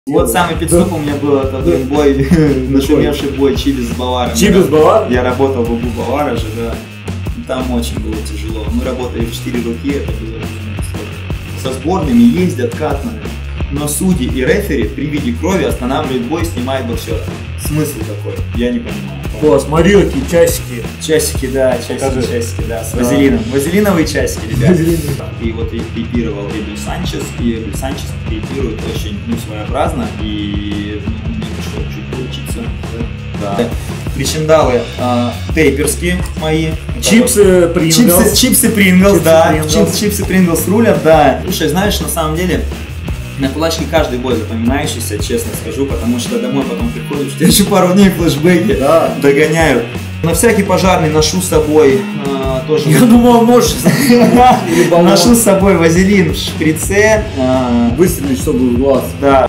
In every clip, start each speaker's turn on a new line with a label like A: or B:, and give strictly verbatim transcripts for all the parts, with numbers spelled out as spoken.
A: Вот самый пиццуп да. у меня был, это да. бой, нашумевший бой Чиби с Баваром.
B: Чиби с Баваром?
A: Я работал в Угу Бавара же, да. Там очень было тяжело. Мы работали в четыре руки, это было сложно. Со сборными ездят катманы, но судьи и рефери при виде крови останавливают бой, снимают боксера. Смысл такой? Я не понимаю.
B: О, смотри, какие часики.
A: Часики, да, часики, Покажи. часики, да, с вазелином. Да. Вазелиновые часики, ребят. И вот я тейпировал Эбель Санчес, и Эбель Санчес тейпирует очень ну, своеобразно, и ну, мне пришлось чуть поучиться. Да. Да. Причиндалы э, тейперские мои.
B: Чипсы Принглс.
A: Чипсы, чипсы Принглс, да. Чипсы, чипсы Принглс рулят, да. Слушай, знаешь, на самом деле, на кулачке каждый бой запоминающийся, честно скажу, потому что домой потом приходишь, у тебя еще пару дней флешбеки да. догоняют. На всякий пожарный ношу с собой э, тоже.
B: Я думал, нож.
A: Ношу с собой вазелин в шприце.
B: Выстрелить, чтобы в глаз.
A: Да.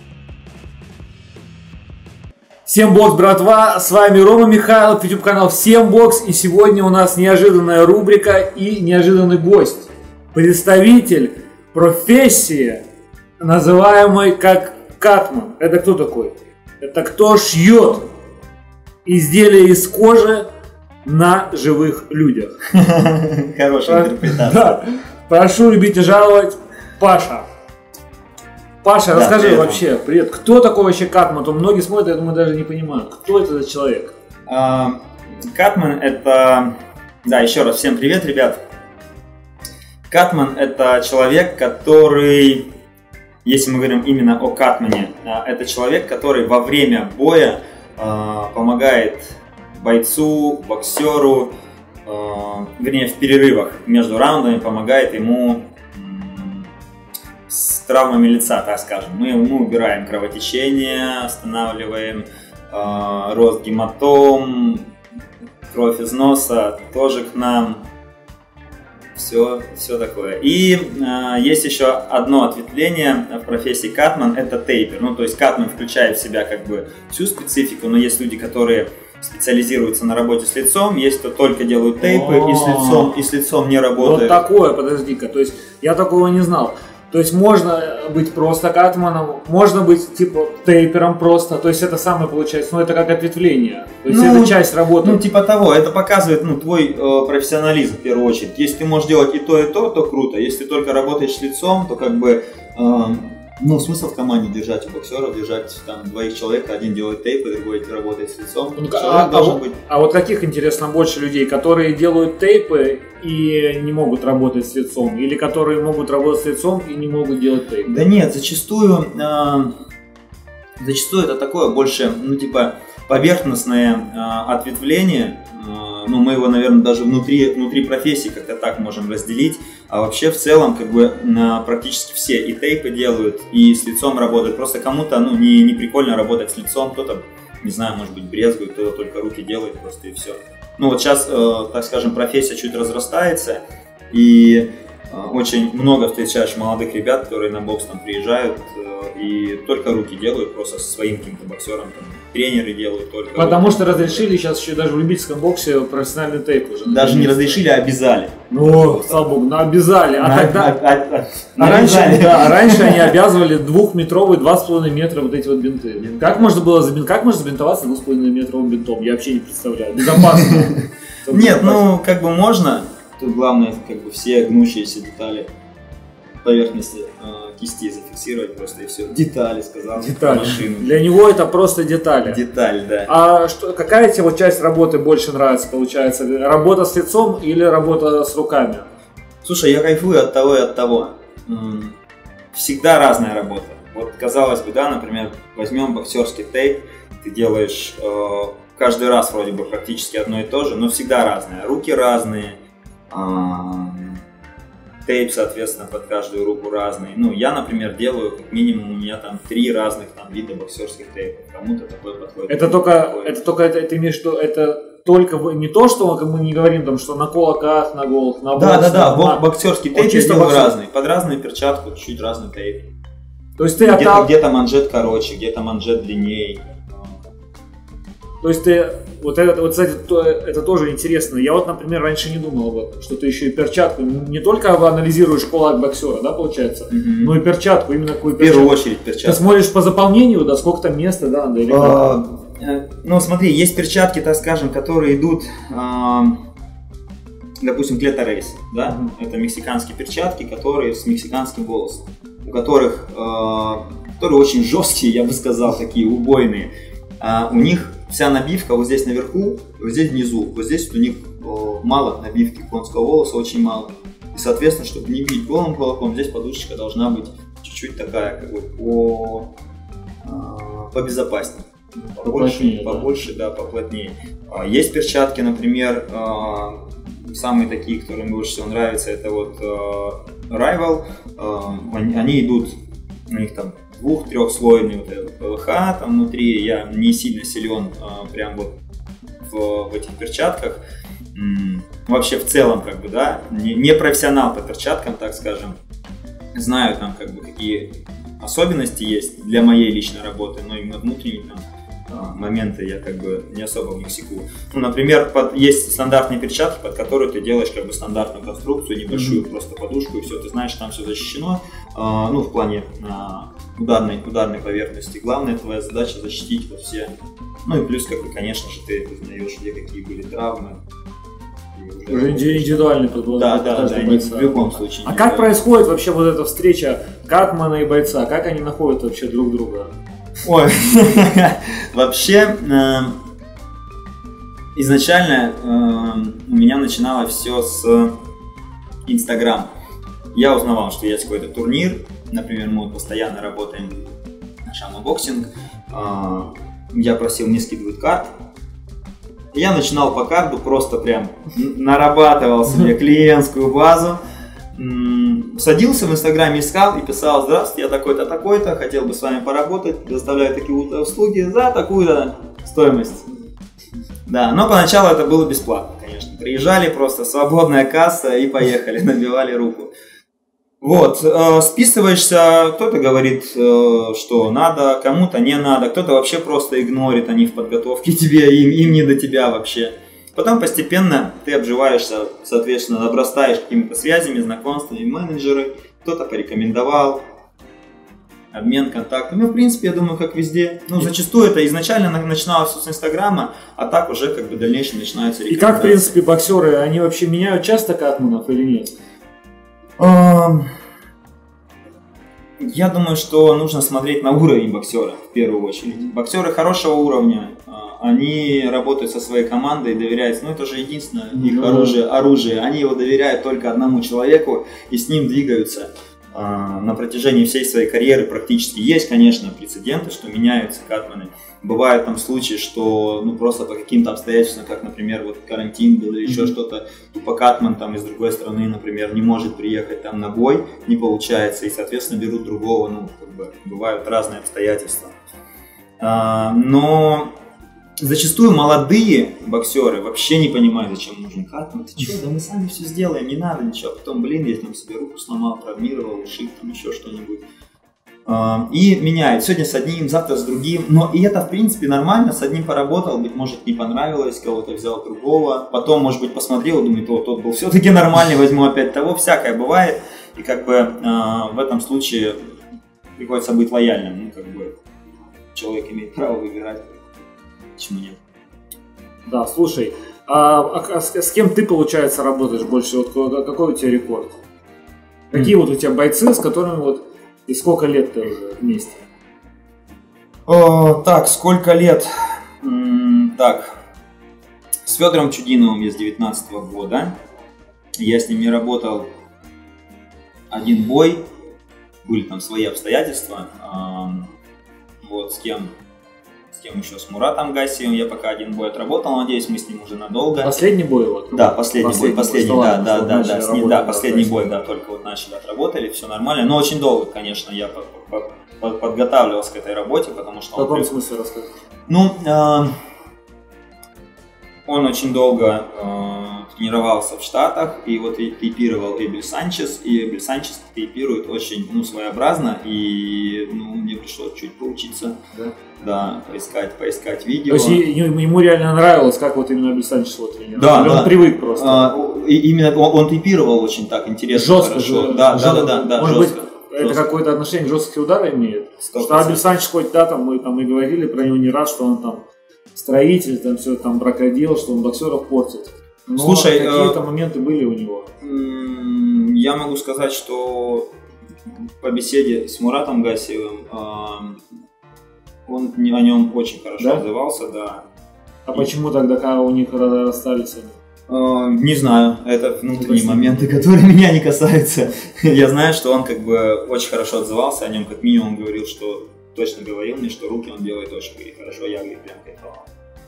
B: Всем бокс, братва, с вами Рома Михайлов, YouTube канал Всем бокс, и сегодня у нас неожиданная рубрика и неожиданный гость. Представитель профессии, называемый как катман. Это кто такой? Это кто шьет изделия из кожи на живых людях.
A: Хорошая интерпретация.
B: Да. Прошу любить и жаловать, Паша. Паша, да, расскажи привет. Вообще, привет, кто такой вообще катман? То многие смотрят, я думаю, даже не понимают, кто это за человек?
A: А, катман это, да, еще раз всем привет, ребят. Катман это человек, который, если мы говорим именно о катмане, это человек, который во время боя а, помогает бойцу, боксеру, а, вернее в перерывах между раундами помогает ему с травмами лица, так скажем. Мы, мы убираем кровотечение, останавливаем э, рост гематом, кровь из носа тоже к нам. Все, все такое. И э, есть еще одно ответвление в профессии катман, это тейпер. Ну, то есть катман включает в себя как бы всю специфику, но есть люди, которые специализируются на работе с лицом, есть кто только делают тейпы и с лицом, и с лицом не работают.
B: Вот такое, подожди-ка, то есть я такого не знал. То есть можно быть просто катманом, можно быть типа тейпером просто, то есть это самое получается, ну это как ответвление, то есть ну, это часть работы.
A: Ну типа того, это показывает ну, твой э, профессионализм в первую очередь. Если ты можешь делать и то, и то, то круто. Если ты только работаешь с лицом, то как бы, э, ну смысл в команде держать у боксеров, держать там двоих человек, один делает тейпы, другой работает с лицом.
B: Ну, а, а, быть... а вот каких, интересно, больше людей, которые делают тейпы и не могут работать с лицом, или которые могут работать с лицом и не могут делать тейпы?
A: Да нет, зачастую, э, зачастую это такое больше, ну типа поверхностное э, ответвление. Э, ну мы его, наверное, даже внутри, внутри профессии как-то так можем разделить. А вообще в целом как бы на практически все и тейпы делают, и с лицом работают. Просто кому-то ну не, не прикольно работать с лицом, кто-то, не знаю, может быть брезгует, кто-то только руки делает просто и все. Ну вот сейчас, э, так скажем, профессия чуть разрастается, и э, очень много встречаешь молодых ребят, которые на бокс там приезжают э, и только руки делают, просто со своим каким-то боксером, там, тренеры делают только
B: Потому
A: руки.
B: что разрешили сейчас еще даже в любительском боксе профессиональный тейп уже.
A: Даже не разрешили, а обязали.
B: Ну, слава богу, ну обязали. А
A: на,
B: тогда...
A: А, а, а,
B: а раньше, да, раньше они обязывали двухметровые, два с половиной метра вот эти вот бинты. Как можно было забин... Как можно забинтоваться двух с половиной метровым бинтом? Я вообще не представляю. Безопасно.
A: Нет, ну как бы можно. Тут главное как бы все гнущиеся детали поверхности э, кисти зафиксировать просто и все. Детали, сказал.
B: Детали. Машину. Для него это просто детали.
A: Деталь, да.
B: А что, какая тебе вот часть работы больше нравится, получается? Работа с лицом или работа с руками?
A: Слушай, я кайфую от того и от того. Всегда разная работа. Вот казалось бы, да, например, возьмем боксерский тейп, ты делаешь э, каждый раз вроде бы практически одно и то же, но всегда разное. Руки разные. Э, Тейп, соответственно, под каждую руку разный. Ну, я, например, делаю, как минимум, у меня там три разных там вида боксерских тейпов. Кому-то такой подходит.
B: Это только, такой. это только, это, это имеешь в виду, это только не то, что мы не говорим там, что на кулаках, на голых, на бокс.
A: Да, да, да,
B: на...
A: боксерский тейп есть разный. Под разную перчатку чуть разный тейп.
B: То есть ты
A: где-то,
B: отдал...
A: где-то манжет короче, где-то манжет длиннее.
B: То есть ты, вот это, вот, кстати, то, это тоже интересно. Я вот, например, раньше не думал об этом, что ты еще и перчатку, не только анализируешь кулак боксера, да, получается, mm-hmm. но и перчатку, именно какую перчатку.
A: В первую очередь перчатку.
B: Ты смотришь по заполнению, да, сколько там места, да, надо или как?
A: А, ну, смотри, есть перчатки, так скажем, которые идут, а, допустим, клетторейс, да, mm-hmm. это мексиканские перчатки, которые с мексиканским волосом, у которых, а, которые очень жесткие, я бы сказал, такие убойные. А, у них вся набивка вот здесь наверху, вот здесь внизу. Вот здесь вот у них о, мало набивки конского волоса, очень мало. И, соответственно, чтобы не бить голым кулаком, здесь подушечка должна быть чуть-чуть такая, как бы, по, а, побезопаснее. Побольше, побольше, да, поплотнее. А, есть перчатки, например, а, самые такие, которые мне больше всего нравятся, это вот а, Rival. А, они, они идут, у них там двух-трехслойный вот этот ПВХ там внутри, я не сильно силен а, прям вот в, в этих перчатках. М-м, вообще в целом, как бы, да, не, не профессионал по перчаткам, так скажем. Знаю там, как бы, какие особенности есть для моей личной работы, но именно внутренние там а, моменты я как бы не особо в них секу. Ну, например, под, есть стандартные перчатки, под которые ты делаешь как бы стандартную конструкцию, небольшую mm-hmm. просто подушку, и все, ты знаешь, там все защищено, а, ну, в плане а, ударной, ударной поверхности. Главная твоя задача защитить вот все. Ну и плюс, как бы, конечно же, ты узнаешь, где какие были травмы.
B: Уже, уже индивидуальный подбор.
A: Да, да, да, не, в любом случае.
B: А как происходит вообще вот эта встреча катмана и бойца? Как они находят вообще друг друга?
A: Ой, вообще, изначально у меня начиналось все с Инстаграма. Я узнавал, что есть какой-то турнир, например, мы постоянно работаем на шамобоксинг. Я просил, мне скидывают карт. Я начинал по карту, просто прям нарабатывал себе клиентскую базу. Садился в Инстаграме, искал и писал: здравствуйте, я такой-то, такой-то, хотел бы с вами поработать, предоставляю такие услуги за такую-то стоимость. Да, но поначалу это было бесплатно, конечно. Приезжали, просто свободная касса и поехали, набивали руку. Вот, э, списываешься, кто-то говорит, э, что надо, кому-то не надо, кто-то вообще просто игнорит, они в подготовке тебе, им, им не до тебя вообще. Потом постепенно ты обживаешься, соответственно, обрастаешь какими-то связями, знакомствами, менеджеры, кто-то порекомендовал, обмен контактами. Ну, в принципе, я думаю, как везде. Ну, зачастую это изначально начиналось с Инстаграма, а так уже как бы в дальнейшем начинаются рекомендации.
B: И как, в принципе, боксеры, они вообще меняют часто катманов или нет?
A: Я думаю, что нужно смотреть на уровень боксера в первую очередь. Боксеры хорошего уровня, они работают со своей командой, доверяются. Ну, это же единственное их mm-hmm. оружие, оружие. Они его доверяют только одному человеку и с ним двигаются на протяжении всей своей карьеры практически. Есть, конечно, прецеденты, что меняются катманы. Бывают там случаи, что ну просто по каким-то обстоятельствам, как, например, вот карантин был или еще mm-hmm. что-то, тупо катман там из другой страны, например, не может приехать там на бой, не получается, и, соответственно, берут другого, ну, как бы, бывают разные обстоятельства. А, но зачастую молодые боксеры вообще не понимают, зачем нужен катман. Ты что, да мы сами все сделаем, не надо ничего. Потом, блин, я там себе руку сломал, травмировал, ушиб, там еще что-нибудь. И меняет. Сегодня с одним, завтра с другим. Но и это, в принципе, нормально. С одним поработал, быть может, не понравилось, кого-то взял другого. Потом, может быть, посмотрел, думает, о, тот был все-таки нормальный, возьму опять того. Всякое бывает. И как бы э, в этом случае приходится быть лояльным. Ну, как бы человек имеет право выбирать. Почему нет?
B: Да, слушай, а, а с, с кем ты, получается, работаешь больше? Вот какой у тебя рекорд? Какие mm. вот у тебя бойцы, с которыми вот и сколько лет ты уже вместе?
A: О, так, сколько лет? М-м, так, с Федором Чудиновым я с девятнадцатого года. Я с ним не работал один бой. Были там свои обстоятельства. Эм, вот с кем... С кем еще? С Муратом Гасиевым я пока один бой отработал, надеюсь, мы с ним уже надолго.
B: Последний бой вот?
A: Да, последний, последний бой, последний, бой, да, да, да, да, с ним, да, последний бой, да, только вот начали, отработали, все нормально, но очень долго, конечно, я подготавливался к этой работе, потому что...
B: В каком смысле рассказать?
A: Ну, э, он очень долго, э, тренировался в Штатах, и вот и тейпировал Эбель Санчес, и Эбель Санчес тейпирует очень, ну, своеобразно, и, ну, мне пришлось чуть поучиться,
B: да,
A: да, поискать, поискать видео.
B: То есть ему реально нравилось, как вот именно Эбель Санчес его тренировал?
A: Да,
B: или
A: да.
B: Он привык просто?
A: А, и, именно он, он тейпировал очень так интересно,
B: жестко,
A: хорошо.
B: Же,
A: да,
B: жестко.
A: да, да, да,
B: Может
A: жестко.
B: быть, это какое-то отношение к жесткие удары имеет?
A: сто процентов.
B: Что Эбель Санчес, хоть да, там мы там и говорили про него не раз, что он там строитель, там все там бракодел, что он боксеров портит. Но
A: Слушай,
B: какие-то
A: э,
B: моменты были у него.
A: Я могу сказать, что по беседе с Муратом Гасиевым э, он о нем очень хорошо
B: да?
A: отзывался, да.
B: А и... почему тогда когда у них расстались они?
A: Э, не знаю, это внутренние моменты, которые меня не касаются. Я знаю, что он как бы очень хорошо отзывался о нем, как минимум говорил, что точно говорил мне, что руки он делает очень хорошо, я говорю, прям кайфовал.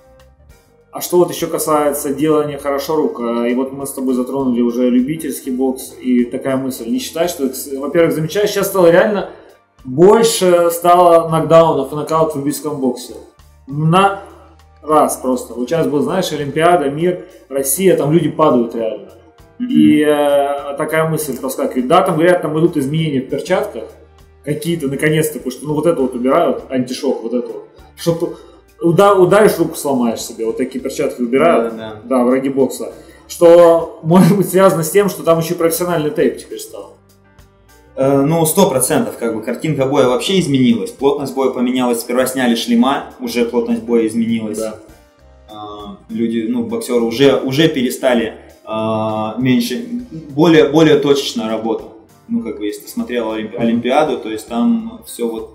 B: А что вот еще касается делания хорошо рук, и вот мы с тобой затронули уже любительский бокс, и такая мысль, не считаешь, что, во-первых, замечаешь, сейчас стало реально больше стало нокдаунов и нокаутов в любительском боксе. На раз просто. Вот сейчас был, знаешь, Олимпиада, мир, Россия, там люди падают реально. Mm-hmm. И э, такая мысль проскакивает. Да, там говорят, там идут изменения в перчатках, какие-то, наконец-то, потому что, ну, вот это вот убирают, антишок, вот это вот, чтобы... Уда- ударишь, руку сломаешь себе, вот такие перчатки убирают, да, да. да, враги бокса. Что может быть связано с тем, что там еще профессиональный тейп теперь стал.
A: Э, ну, сто процентов, как бы, картинка боя вообще изменилась, плотность боя поменялась, сперва сняли шлема, уже плотность боя изменилась. Да. Э, люди, ну, боксеры уже, уже перестали э, меньше, более, более точечная работа. Ну, как бы, если ты смотрел Олимпи- Олимпиаду, то есть там все вот...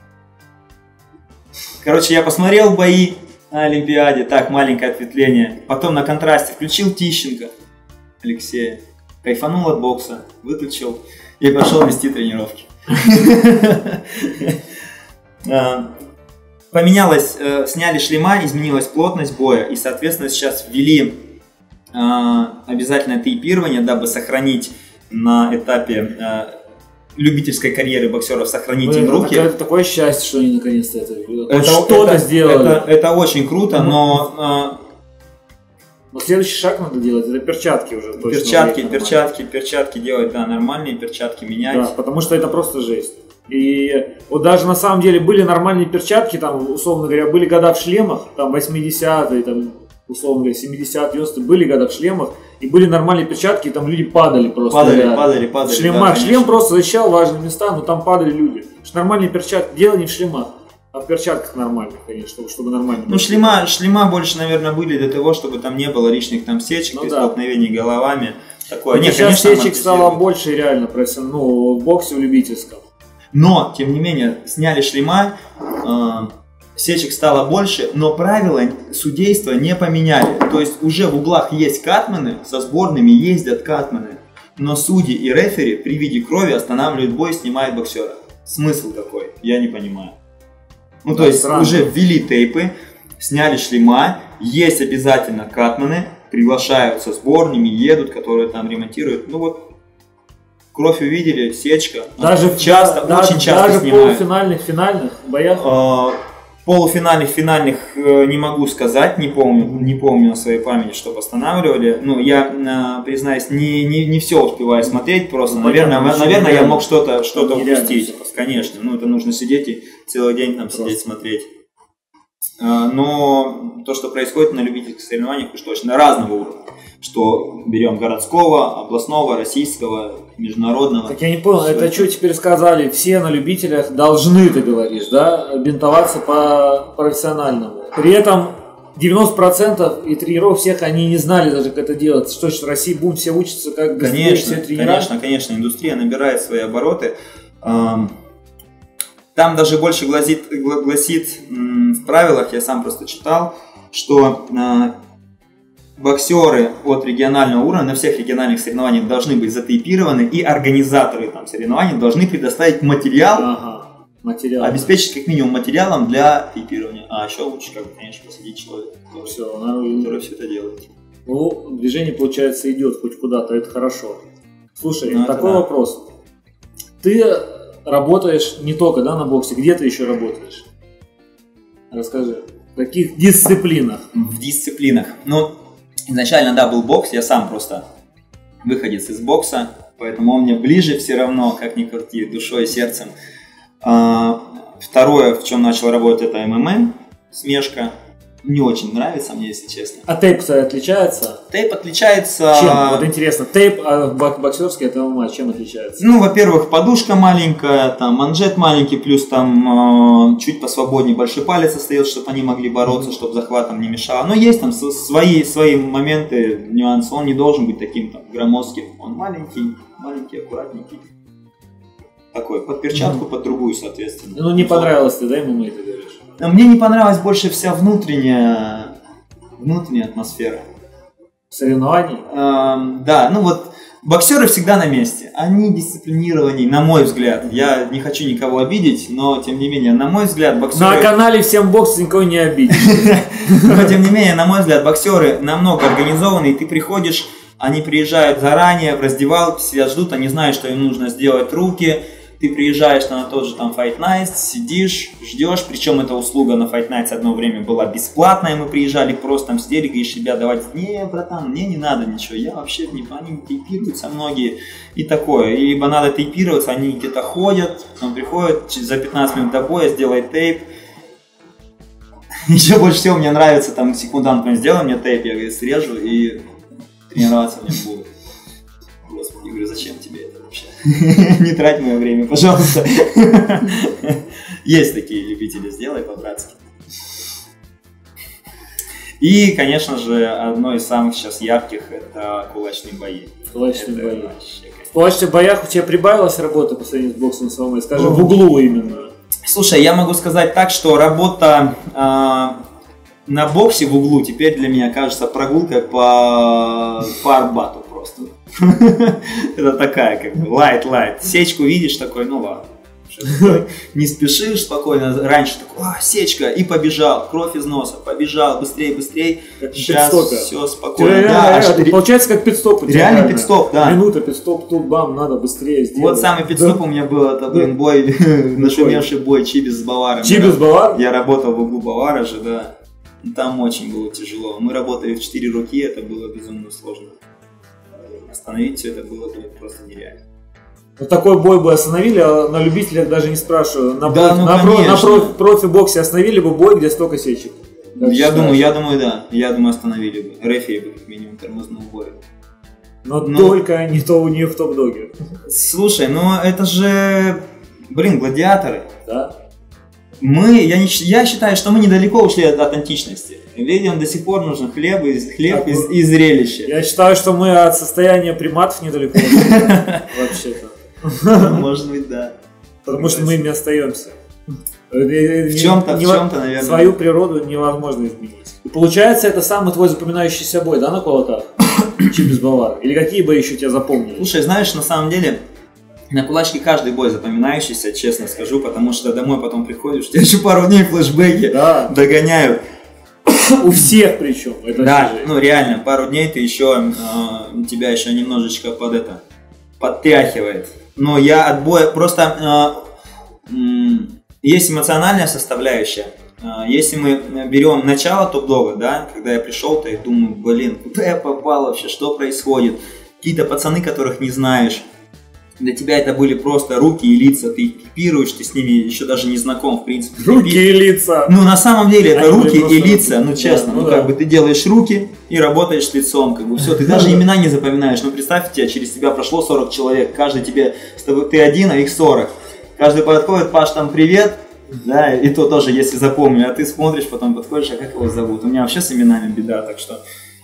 A: Короче, я посмотрел бои на Олимпиаде, так, маленькое ответвление. Потом на контрасте включил Тищенко Алексея, кайфанул от бокса, выключил и пошел вести тренировки. Поменялось, сняли шлема, изменилась плотность боя, и, соответственно, сейчас ввели обязательное тейпирование, дабы сохранить на этапе любительской карьеры боксеров, сохранить
B: Блин,
A: им руки.
B: Это такое счастье, что они наконец-то это,
A: это
B: что-то
A: это,
B: сделали.
A: Это, это очень круто, но...
B: Но следующий шаг надо делать, это перчатки уже.
A: Перчатки, перчатки, перчатки делать, да, нормальные перчатки менять.
B: Да, потому что это просто жесть. И вот даже на самом деле были нормальные перчатки, там, условно говоря, были года в шлемах, там, восьмидесятые, там, условно говоря, семидесятые, девяностые, были года в шлемах, и были нормальные перчатки, и там люди падали просто.
A: Падали, да. падали, падали.
B: В шлемах. Да, шлем просто защищал важные места, но там падали люди. Потому что нормальные перчатки, дело не в шлемах, а в перчатках нормальных, конечно, чтобы, чтобы нормально.
A: Ну, шлема, шлема больше, наверное, были для того, чтобы там не было лишних там сечек, ну, и да. столкновений головами. Такое.
B: Нет, сейчас сечек стало больше реально, ну, в боксе, в любительском.
A: Но, тем не менее, сняли шлема, э, сечек стало больше, но правила судейства не поменяли. То есть уже в углах есть катмены, со сборными ездят катмены, но судьи и рефери при виде крови останавливают бой, снимают боксера. Смысл такой? Я не понимаю. Ну, то есть странно. Уже ввели тейпы, сняли шлема, есть обязательно катмены, приглашаются сборными, едут, которые там ремонтируют. Ну вот, кровь увидели, сечка.
B: Даже
A: часто,
B: в,
A: очень
B: даже,
A: часто
B: даже
A: снимают.
B: в полуфинальных, финальных боях?
A: А, полуфинальных, финальных не могу сказать, не помню, не помню на своей памяти, что останавливали. Ну, я, признаюсь, не, не, не все успеваю смотреть, просто, ну, наверное, понятно, наверное я мог что-то что-то упустить. Конечно, ну это нужно сидеть и целый день там просто сидеть, смотреть. Но то, что происходит на любительских соревнованиях, уж точно разного уровня. Что берем городского, областного, российского, международного.
B: Так я не понял, это, это что теперь сказали? Все на любителях должны, ты говоришь, да, бинтоваться по профессиональному. При этом девяносто процентов и тренеров всех они не знали даже, как это делать. Что сейчас в России будем все учиться, как быстрее все тренера?
A: Конечно, конечно, индустрия набирает свои обороты. Там даже больше гласит, гласит в правилах, я сам просто читал, что боксеры от регионального уровня на всех региональных соревнованиях должны быть затейпированы, и организаторы там соревнований должны предоставить материал,
B: ага, материал,
A: обеспечить как минимум материалом для тейпирования. А еще лучше, как бы, конечно, посадить человека, который все, который все это делает.
B: Ну, движение, получается, идет хоть куда-то, это хорошо. Слушай, ну, такой да. вопрос. Ты работаешь не только, да, на боксе, где ты еще работаешь? Расскажи. В каких дисциплинах?
A: В дисциплинах. Ну, изначально, да, был бокс, я сам просто выходец из бокса, поэтому он мне ближе все равно, как ни крути, душой и сердцем. А, второе, в чем начал работать, это эм эм а, смешка. Не очень нравится мне, если честно.
B: А тейп, кстати, отличается?
A: Тейп отличается...
B: Чем? Вот интересно, тейп а боксерский от эм эм а чем отличается?
A: Ну, во-первых, подушка маленькая, там манжет маленький, плюс там э, чуть посвободнее большой палец остается, чтобы они могли бороться, чтобы захватом не мешало. Но есть там свои, свои моменты, нюансы. Он не должен быть таким там громоздким. Он маленький, маленький, аккуратненький. Такой, под перчатку, mm-hmm. под другую, соответственно.
B: Ну, не понравилось тебе, да, эм эм а, ты говоришь?
A: Мне не понравилась больше вся внутренняя, внутренняя атмосфера.
B: Соревнований?
A: Эм, да, ну вот боксеры всегда на месте. Они дисциплинированнее, на мой взгляд. Я не хочу никого обидеть, но тем не менее, на мой взгляд, боксеры...
B: На канале «Всем бокс» никого не обидишь.
A: Но тем не менее, на мой взгляд, боксеры намного организованные. Ты приходишь, они приезжают заранее в раздевалку, себя ждут, они знают, что им нужно сделать руки. Ты приезжаешь на тот же там Fight Nights, сидишь, ждешь, причем эта услуга на Fight Nights одно время была бесплатная, мы приезжали, просто там сидели, говоришь, ребят, давайте, не, братан, мне не надо ничего, я вообще не они тейпируются многие и такое, и либо надо тейпироваться, они где-то ходят, он приходит за пятнадцать минут до боя, сделает тейп. Еще больше всего мне нравится, там секундант сделай мне тейп, я говорю, срежу и тренироваться мне буду. Господи, я говорю, зачем тебе это вообще? Не трать мое время, пожалуйста. Есть такие любители, сделай по-братски. И, конечно же, одно из самых сейчас ярких – это кулачные бои.
B: Кулачные бои. В кулачных боях у тебя прибавилась работа по сравнению с боксом самой, скажем, в углу именно?
A: Слушай, я могу сказать так, что работа э, на боксе в углу теперь для меня кажется прогулкой по, по Арбату просто. Это такая, как бы, лайт-лайт. Сечку видишь, такой, ну ладно. Не спешишь спокойно. Раньше такой, а, сечка, и побежал. Кровь из носа, побежал, быстрее, быстрее. Сейчас все спокойно.
B: Да, да, получается как пит-стоп.
A: Реальный пит-стоп, да.
B: Минута пит-стоп, тут бам, надо быстрее сделать.
A: Вот самый пит-стоп у меня был, это, блин, бой, нашумевший бой Чибис с Баваром.
B: Чибис Бавар?
A: Я работал в углу Бавара же, да. Там очень было тяжело. Мы работали в четыре руки, это было безумно сложно. Остановить все это было просто нереально.
B: Вот такой бой бы остановили, а на любителях даже не спрашиваю. На,
A: да,
B: профи,
A: ну,
B: на, про, на профи, профи-боксе остановили бы бой, где столько сечек?
A: Как я думаю, я думаю, да. Я думаю, остановили бы. Рефери бы как минимум тормознул бой.
B: Но, Но только не то у нее в топ-доге.
A: Слушай, ну это же, блин, гладиаторы.
B: Да.
A: Мы, я, не, я считаю, что мы недалеко ушли от, от античности. Людям до сих пор нужен хлеб, и, хлеб и, и зрелище.
B: Я считаю, что мы от состояния приматов недалеко ушли. Вообще-то.
A: Может быть, да.
B: Потому что мы ими остаемся.
A: В чем-то, в чем-то, наверное.
B: Свою природу невозможно изменить. И получается, это самый твой запоминающийся бой, да, на кулаках? Чибис Бавар? Или какие бои еще тебя запомнили?
A: Слушай, знаешь, на самом деле, на кулачке каждый бой запоминающийся, честно скажу, потому что домой потом приходишь, у тебя еще пару дней флешбеки да. догоняют.
B: У всех причем. Это
A: да, же. Ну реально, пару дней ты еще, э, тебя еще немножечко под это, подтряхивает. Но я от боя, просто э, э, есть эмоциональная составляющая. Э, если мы берем начало топ-дога, да, когда я пришел, то я думаю, блин, куда я попал вообще, что происходит? Какие-то пацаны, которых не знаешь. Для тебя это были просто руки и лица, ты экипируешь, ты с ними еще даже не знаком, в принципе.
B: Руки и лица!
A: Ну, на самом деле, это
B: Они
A: руки и лица,
B: руки.
A: ну, честно. Да, ну, ну, как да. бы ты делаешь руки и работаешь с лицом, как бы все, ты даже имена не запоминаешь. Ну, представь, тебя, через тебя прошло сорок человек, каждый тебе, с тобой, ты один, а их сорок. Каждый подходит, Паш, там, привет, да, и то тоже, если запомню, а ты смотришь, потом подходишь, а как его зовут? У меня вообще с именами беда, так что...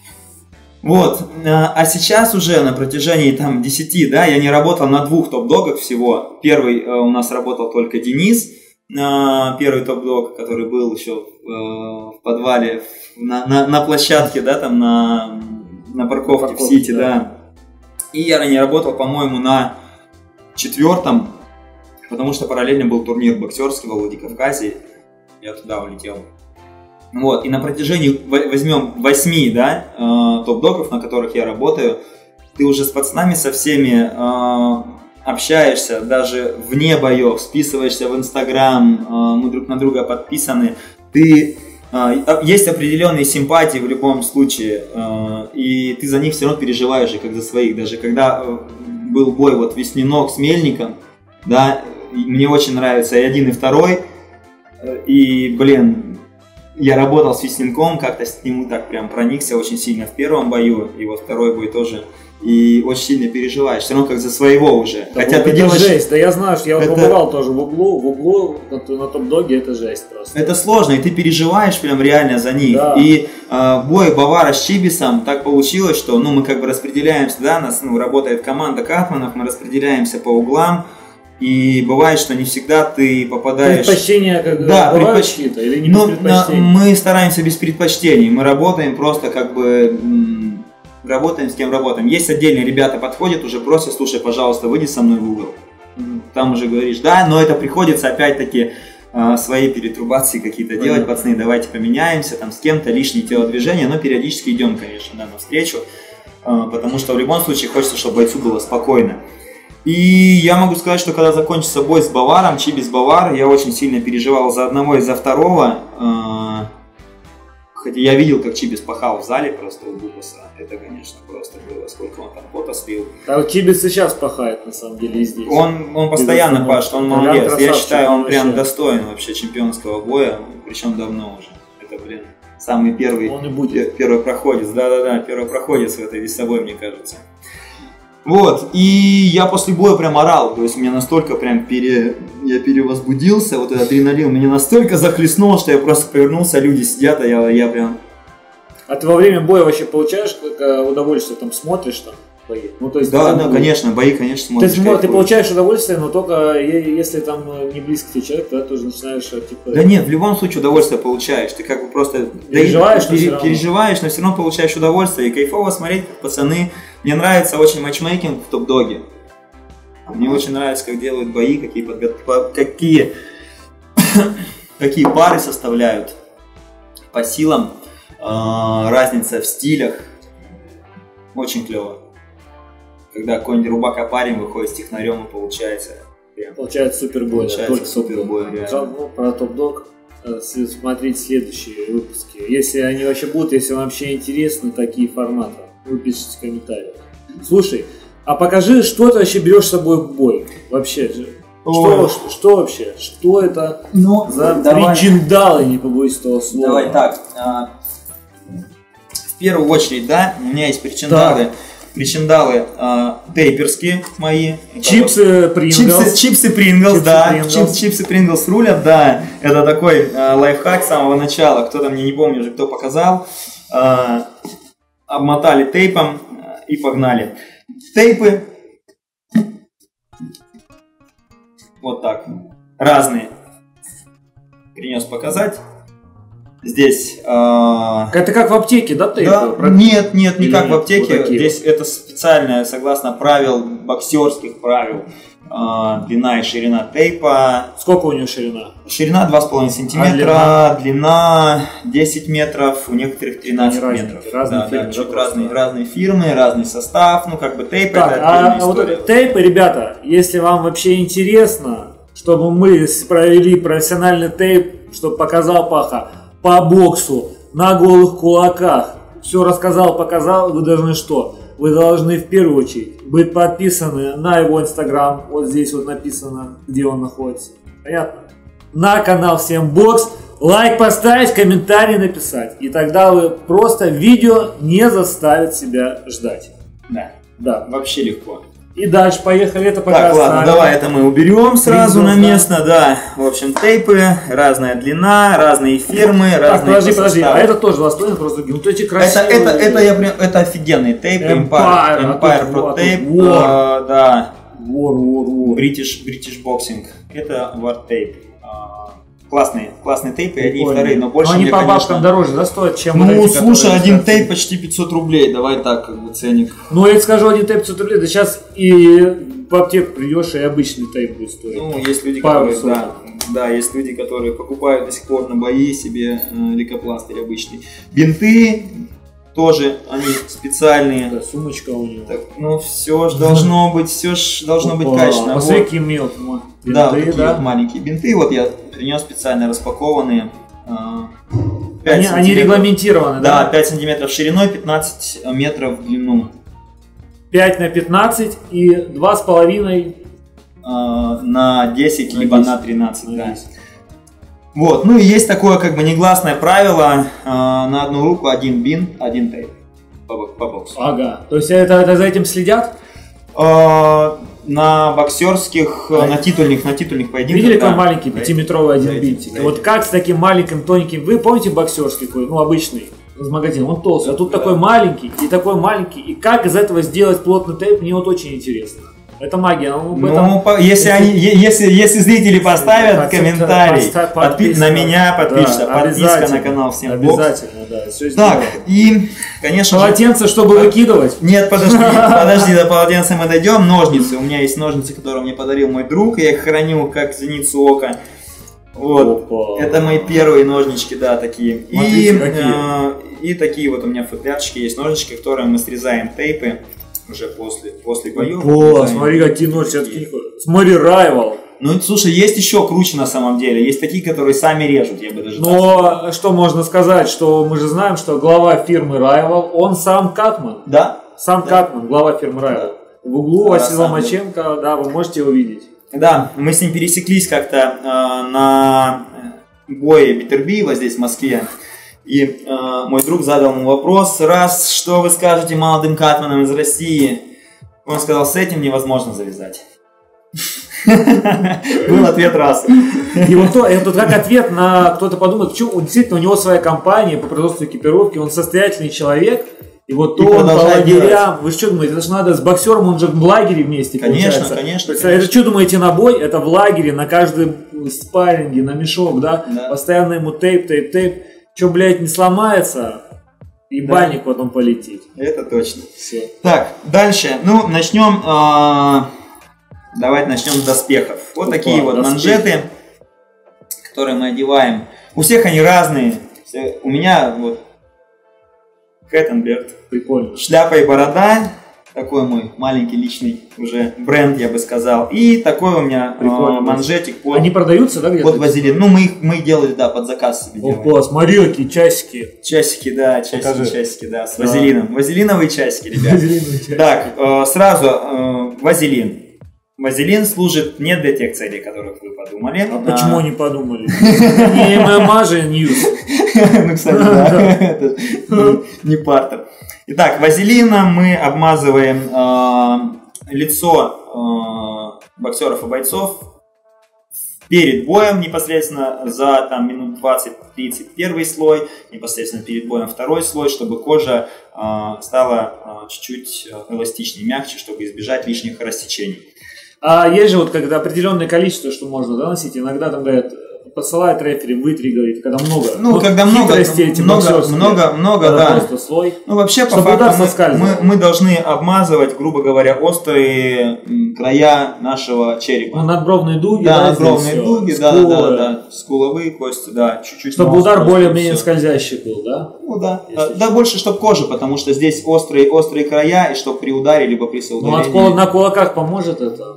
A: Вот, а сейчас уже на протяжении там десяти, да, я не работал на двух топ-догах всего. Первый у нас работал только Денис, первый топ-дог, который был еще в подвале, на, на, на площадке, да, там на, на парковке, парковке в Сити, да. да. И я ранее работал, по-моему, на четвертом, потому что параллельно был турнир боксерский во Владикавказе, я туда улетел. Вот, и на протяжении, возьмем восьми, да, э, топ-догов, на которых я работаю, ты уже с пацанами со всеми э, общаешься, даже вне боев, списываешься в Инстаграм, э, мы друг на друга подписаны, ты есть определенные симпатии в любом случае, и ты за них все равно переживаешь, как за своих. Даже когда был бой вот Веснянок с Мельником, да, мне очень нравится и один, и второй, и, блин, я работал с Веснянком, как-то с ним так прям проникся очень сильно в первом бою, и вот второй бой тоже. И очень сильно переживаешь, все равно как за своего уже.
B: Да,
A: хотя
B: вот
A: ты
B: это
A: делаешь...
B: жесть, да я знаю, что я
A: это...
B: вот побывал тоже в углу, в углу на, на топ-доге, это жесть просто.
A: Это сложно, и ты переживаешь прям реально за них.
B: Да.
A: И э, бой Бавара с Чибисом так получилось, что ну, мы как бы распределяемся, да, нас ну, работает команда Катманов, мы распределяемся по углам. И бывает, что не всегда ты попадаешь...
B: Предпочтения как
A: да,
B: бывают
A: предпоч...
B: какие-то или не
A: ну,
B: без предпочтений?
A: Мы стараемся без предпочтений, мы работаем просто как бы... Работаем с кем работаем. Есть отдельные ребята подходят, уже просят, слушай, пожалуйста, выйди со мной в угол. Там уже говоришь, да, но это приходится опять-таки э, свои перетрубации какие-то Понятно. делать, пацаны, давайте поменяемся там с кем-то, лишние телодвижения, но периодически идем, конечно, да, навстречу, э, потому что в любом случае хочется, чтобы бойцу было спокойно. И я могу сказать, что когда закончился бой с Баваром, Чибис Бавар, я очень сильно переживал за одного и за второго. Э, хотя я видел, как Чибис пахал в зале просто у Букаса. Это, конечно, просто было, сколько он там пота слил.
B: А вот Чибис сейчас пахает, на самом деле, и здесь.
A: Он, он постоянно пашет, он молодец. Я считаю, он прям
B: вообще.
A: достоин вообще чемпионского боя, причем давно уже. Это, блин, самый первый,
B: он и будет.
A: первый проходец. Да-да-да, первый проходец в этой весовой, мне кажется. Вот, и я после боя прям орал, то есть меня настолько прям пере... я перевозбудился, вот этот адреналин меня настолько захлестнул, что я просто повернулся, люди сидят, а я, я прям...
B: А ты во время боя вообще получаешь удовольствие, там смотришь там бои? Ну, то есть,
A: да, да, конечно, бои, конечно, смотришь.
B: То есть ты получаешь удовольствие, но только если там не близкий тебе человек, тогда тоже начинаешь типа...
A: Да нет, в любом случае удовольствие получаешь, ты как бы просто...
B: Переживаешь,
A: да, пере, переживаешь, но все равно получаешь удовольствие, и кайфово смотреть, как пацаны... Мне нравится очень матчмейкинг в топ-доге. Мне очень нравится, как делают бои, какие, подго... какие... какие пары составляют по силам, разница в стилях. Очень клево. Когда какой-нибудь Рубака парень выходит с технарем и получается... Прям,
B: получается супер бой,
A: получается
B: да, только
A: супер бой.
B: Ну, про топ-дог смотреть следующие выпуски. Если они вообще будут, если вам вообще интересны такие форматы, вы пишите в комментариях. Слушай, а покажи, что ты вообще берешь с собой в бой? Вообще же. Что, что, что вообще? Что это
A: ну,
B: за
A: давай.
B: причиндалы, не побоюсь этого слова?
A: Давай так. А, в первую очередь, да, у меня есть причиндалы. Да. Причиндалы а, тейперские мои.
B: Чипсы Принглс.
A: Чипсы, чипсы Принглс, да. Чипсы, чипсы Принглс рулят, да. Это такой а, лайфхак с самого начала. Кто-то мне, не помню уже, кто показал. А, обмотали тейпом и погнали. Тейпы. Вот так. Разные. Принес показать. Здесь... Э...
B: Это как в аптеке, да, тейпы?
A: Да? Про... Нет, нет, не
B: Или
A: как в аптеке.
B: Вот
A: Здесь вот. Это специальное, согласно правил, боксерских правил, э, длина и ширина тейпа.
B: Сколько у него ширина?
A: Ширина два с половиной сантиметра, а длина? длина десять метров, у некоторых тринадцать метров.
B: Разные
A: да,
B: фирмы,
A: да, чуть разные, разные фирмы, разный состав, ну как бы тейп
B: так,
A: это
B: а
A: история.
B: вот тейпы, ребята, если вам вообще интересно, чтобы мы провели профессиональный тейп, чтобы показал Паха по боксу, на голых кулаках, все рассказал, показал, вы должны что? Вы должны в первую очередь быть подписаны на его инстаграм, вот здесь вот написано, где он находится, понятно? На канал Всем Бокс, лайк поставить, комментарий написать, и тогда вы просто видео не заставит себя ждать.
A: Да,
B: да,
A: вообще легко.
B: И дальше поехали, это пока
A: Так, ладно,
B: оставим.
A: давай это мы уберем сразу
B: Принглс,
A: на место, да. да. В общем, тейпы, разная длина, разные фирмы,
B: так,
A: разные
B: подожди, подожди, а это тоже достойно просто, ну эти красивые.
A: Это, это, это, я прям, это офигенный тейп, Empire,
B: Empire,
A: Empire Pro Tape, uh, да.
B: War, War, War.
A: British, British Boxing, это War Tape. Классные, классные тейпы, одни и вторые, но больше
B: но они
A: мне,
B: по
A: конечно...
B: бабкам дороже, да, стоят, чем
A: Ну,
B: вот эти,
A: слушай, один
B: стоят.
A: тейп почти пятьсот рублей, давай так, как бы, ценник.
B: Ну, я тебе скажу, один тейп пятьсот рублей, да сейчас и в аптеку придешь, и обычный тейп будет стоить.
A: Ну, есть люди,
B: Пару
A: которые, да, да, есть люди, которые покупают до сих пор на бои себе э, лейкопластырь обычный. Бинты тоже, они специальные.
B: Да, сумочка у него.
A: Так, ну, все ж должно быть, все ж должно быть качественно.
B: Вот.
A: Вот.
B: Мелк,
A: да, вот такие да? вот маленькие бинты, вот я принес специально распакованные. пять
B: они, они регламентированы,
A: да?
B: Да,
A: пять сантиметров шириной, пятнадцать метров в длину.
B: пять на пятнадцать и два с половиной
A: на десять,
B: на
A: либо
B: десять.
A: на тринадцать,
B: На
A: да.
B: десять.
A: Вот, ну и есть такое как бы негласное правило, э, на одну руку один бин, один тейп по, по боксу.
B: Ага, то есть это, это за этим следят?
A: Э, на боксерских,
B: А
A: на титульных, на титульных поединках.
B: Видели,
A: да.
B: какой маленький пятиметровый один
A: За этим,
B: бинтик?
A: за
B: Вот
A: этим.
B: как с таким маленьким, тоненьким, вы помните боксерский, какой, ну обычный, из магазина, он толстый, а тут
A: Да.
B: такой маленький и такой маленький, и как из этого сделать плотный тейп, мне вот очень интересно. Это магия. Ну,
A: Ну,
B: этом...
A: по- если, они, е- если, если зрители поставят
B: Подпи-
A: комментарий,
B: подста-
A: подпи-
B: подписка.
A: на меня подпишется,
B: Да,
A: подписка на
B: обязательно.
A: канал всем бокс.
B: Обязательно, да. Все
A: Так, и, конечно же...
B: Полотенце, чтобы выкидывать.
A: Нет, подожди, подожди, до полотенца мы дойдем. Ножницы. У меня есть ножницы, которые мне подарил мой друг. Я их храню как зеницу ока. Вот.
B: Опа.
A: Это мои первые ножнички, да, такие. И,
B: Смотрите, какие.
A: э, и такие вот у меня футлярчики есть, ножнички, которые мы срезаем тейпы уже после, после боев.
B: О,
A: Срезаем.
B: смотри, какие ножи. я такие- Смотри, Райвал.
A: Ну, слушай, есть еще круче на самом деле. Есть такие, которые сами режут, я бы даже так сказал.
B: Но что можно сказать, что мы же знаем, что глава фирмы Rival, он сам Катман.
A: Да?
B: Сам
A: Да.
B: Катман, глава фирмы Rival. В углу
A: Да,
B: Василий
A: сам, да.
B: Ломаченко, да, вы можете его видеть.
A: Да, мы с ним пересеклись как-то э, на бое Битербиева здесь, в Москве. И э, мой друг задал ему вопрос: раз, что вы скажете молодым катманам из России? Он сказал: с этим невозможно завязать. Был ответ раз.
B: И вот то, это как ответ на кто-то подумает, почему он действительно у него своя компания по производству экипировки, он состоятельный человек, и вот то
A: И
B: он по
A: продолжает
B: лагерям, вы что думаете, это же надо с боксером, он же в лагере вместе,
A: Конечно,
B: получается.
A: конечно,
B: Это
A: конечно.
B: что думаете на бой? Это в лагере, на каждом спарринге, на мешок, да?
A: Да.
B: Постоянно ему тейп, тейп, тейп. Что, блядь, не сломается, и
A: Да.
B: банник потом полетит.
A: Это точно.
B: Все.
A: Так, дальше. Ну, начнем. э, давайте начнем с доспехов. Вот
B: Опа,
A: такие вот
B: доспехи.
A: манжеты, которые мы одеваем. У всех они разные. Все- У меня вот Хэттенберг.
B: Прикольно.
A: Шляпа и борода. Такой мой маленький личный уже бренд, я бы сказал. И такой у меня э,
B: Прикольно.
A: манжетик под,
B: Они продаются, да, где-то?
A: под вазелин. Ну, мы их мы их делали, да, под заказ себе делали.
B: Опа, смотри, какие часики.
A: Часики, да, часики,
B: Покажи.
A: часики, да, с
B: Да.
A: вазелином. Вазелиновые часики, ребят.
B: Вазелиновые часики.
A: Так, э, сразу э, вазелин. Вазелин служит не для тех целей, которых вы подумали.
B: А почему они подумали? Не ММА же, Ньюс.
A: Ну, кстати, да, это не партер. Итак, вазелином мы обмазываем э, лицо э, боксеров и бойцов перед боем непосредственно за там, минут двадцать-тридцать первый слой, непосредственно перед боем второй слой, чтобы кожа э, стала э, чуть-чуть эластичнее, мягче, чтобы избежать лишних рассечений.
B: А есть же вот когда определенное количество, что можно да, носить, иногда там говорят, посылает рефери, вытри, говорит, когда много.
A: Ну,
B: Вот
A: когда много,
B: хитрости эти
A: много,
B: боксерские.
A: много, много,
B: Когда
A: да.
B: просто слой.
A: Ну, вообще, по
B: Чтобы удар
A: факту, мы,
B: соскальзывал.
A: мы, мы должны обмазывать, грубо говоря, острые м, края нашего
B: Ну,
A: черепа.
B: надбровные дуги,
A: Да,
B: да,
A: надбровные
B: здесь
A: дуги,
B: всё.
A: да, да,
B: Скулы.
A: да, скуловые кости, да, чуть-чуть.
B: Чтобы
A: нос,
B: удар
A: просто,
B: более-менее
A: всё.
B: скользящий был, да?
A: Ну да,
B: Если
A: да,
B: что.
A: да, больше, чтобы кожа, потому что здесь острые, острые края, и чтобы при ударе, либо при
B: Ну,
A: соударении...
B: от кул- на кулаках поможет это.